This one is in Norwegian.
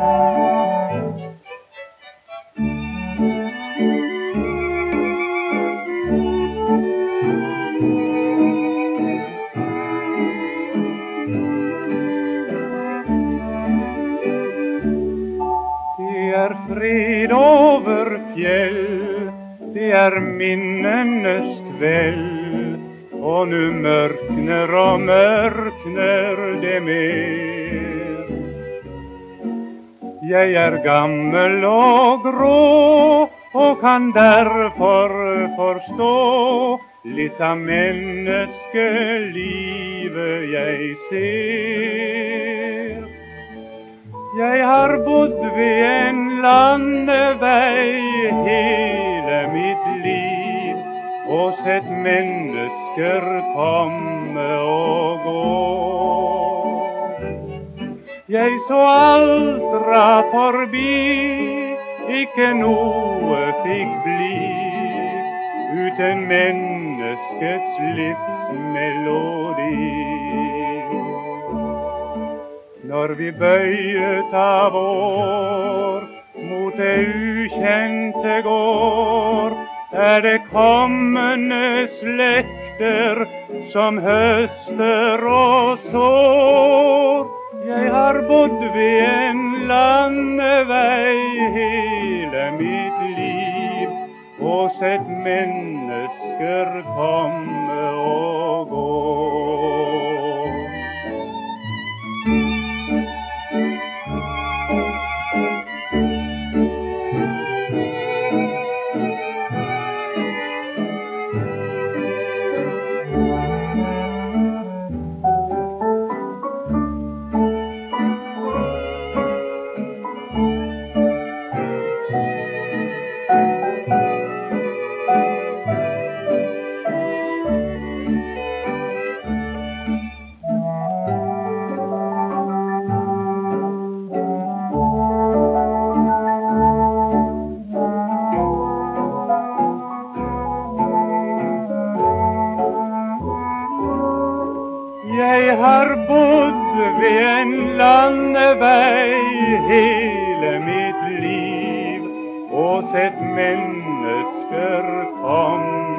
Det fred over fjell, det minnenes kveld, og nu mørkner og mørkner det mer. Jeg gammel og grå, og kan derfor forstå litt av menneskelivet jeg ser. Jeg har bodd ved en landevei hele mitt liv, og sett mennesker komme og gå. Jeg så alt dra forbi, ikke noe fikk bli, uten menneskets livsmelodi. Når vi bøyet av år mot det ukjente går, det kommende slekter som høster og sår. Jeg har bodd ved en landevei hele mitt liv, og sett mennesker komme og gå. Jeg har bodd ved en landevei hele mitt liv, og sett mennesker komme